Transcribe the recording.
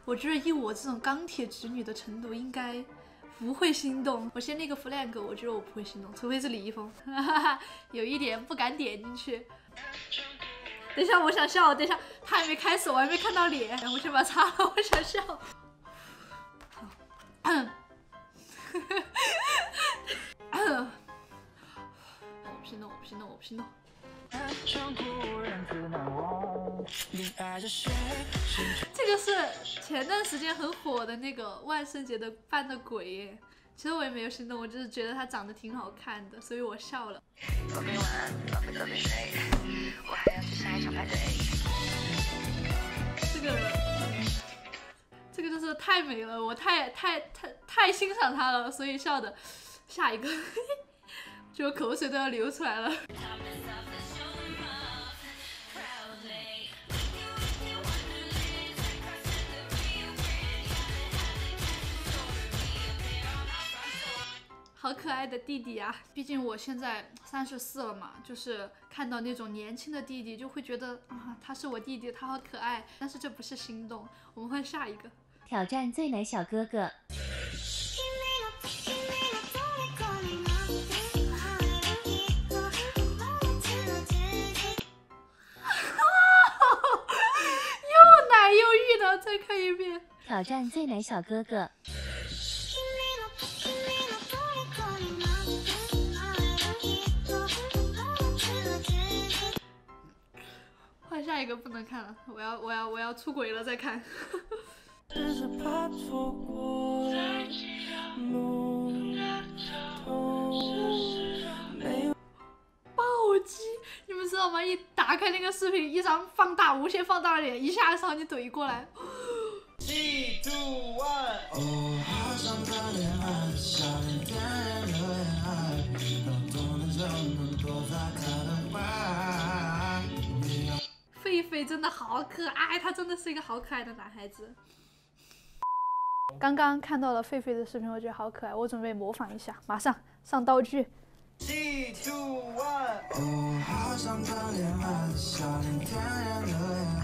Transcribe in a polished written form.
我觉得以我这种钢铁直女的程度，应该不会心动。我先立个 flag， 我觉得我不会心动，除非是李易峰，有一点不敢点进去。等一下，我想笑，等一下，他还没开始，我还没看到脸，我先把它擦了，我想笑。好，我不心动，我不心动，我不心动。这个是前段时间很火的那个万圣节的扮的鬼耶，其实我也没有心动，我只是觉得他长得挺好看的，所以我笑了。这个就是太美了，我太欣赏他了，所以笑的。下一个，就口水都要流出来了。好可爱的弟弟啊！毕竟我现在34了嘛，就是看到那种年轻的弟弟，就会觉得啊，他是我弟弟，他好可爱。但是这不是心动，我们换下一个。 挑战最奶小哥哥。 又奶又玉的，再看一遍。 挑战最奶小哥哥。 换下一个不能看了，我要出轨了再看。暴击，你们知道吗？一打开那个视频，一张放大、无限放大的脸，一下朝你怼过来。 3、2、1。 狒狒真的好可爱，他真的是一个好可爱的男孩子。刚刚看到了狒狒的视频，我觉得好可爱，我准备模仿一下，马上上道具。 3、2、1。